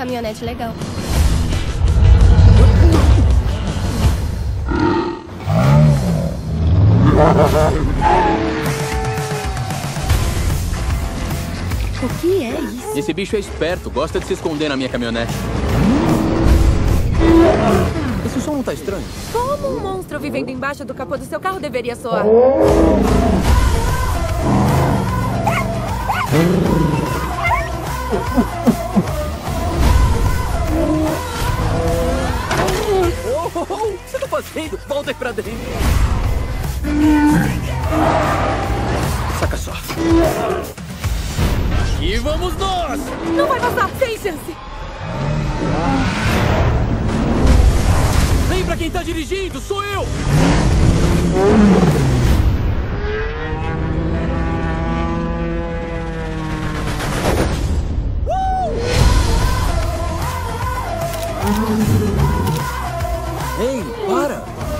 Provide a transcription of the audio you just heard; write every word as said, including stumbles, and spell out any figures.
caminhonete legal. O que é isso? Esse bicho é esperto, gosta de se esconder na minha caminhonete. Esse som não tá estranho? Como um monstro vivendo embaixo do capô do seu carro deveria soar? Oh, oh, oh, o que você tá fazendo? Volta aí pra dentro. Saca só. E vamos nós! Não vai passar, sem chance! Vem pra quem tá dirigindo, sou eu! Uh! Ei, para!